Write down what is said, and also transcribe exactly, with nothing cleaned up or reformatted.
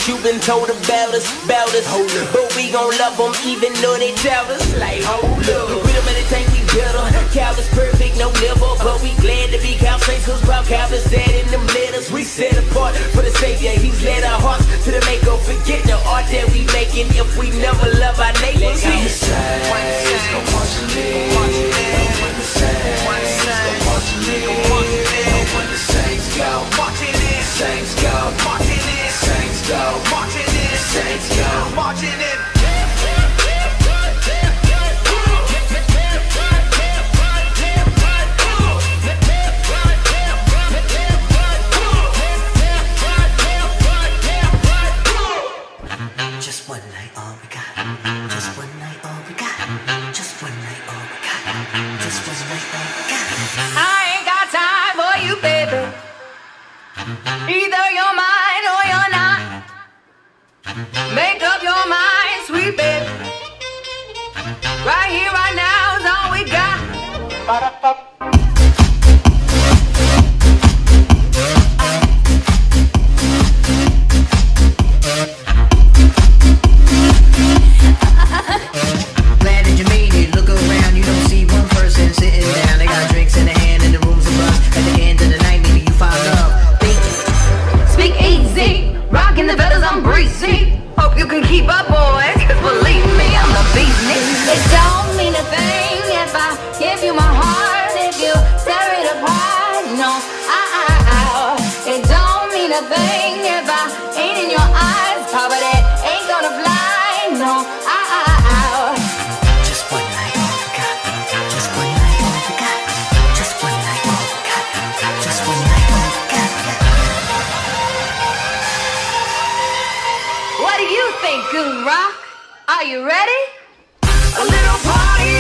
what you been told about us, about us. But we gon' love them even though they doubt us. Like, hold up, with them and they think we better. Cow is perfect, no liver, but we glad to be cow saints, cause proud cow is dead in them letters. We set apart for the Savior, he's led our hearts to the maker. Forget the art that we making if we never love our neighbors. When the saints go marching in, when the saints go marching in, when the saints go marching in, saints go marching in, saints go marching in, saints go marching in. Just one night, all we got. Just one night, all we got. Just one night, all we got. Just one night, all we got. I ain't got time for you, baby. Either you're mine or you're not. Make up your mind, sweet baby. Right here, right now is all we got. Hope you can keep up, boys, cause believe me, I'm the business. It don't mean a thing if I give you my heart, if you tear it apart. No, I, I, I. It don't mean a thing if I ain't in your eyes. Papa, that ain't gonna fly. No, I, I, I. Just one night, all we got. Just one night, all we got. Just one night, all we got. Just one night, all we got. What do you think, Goon Rock? Are you ready? A little party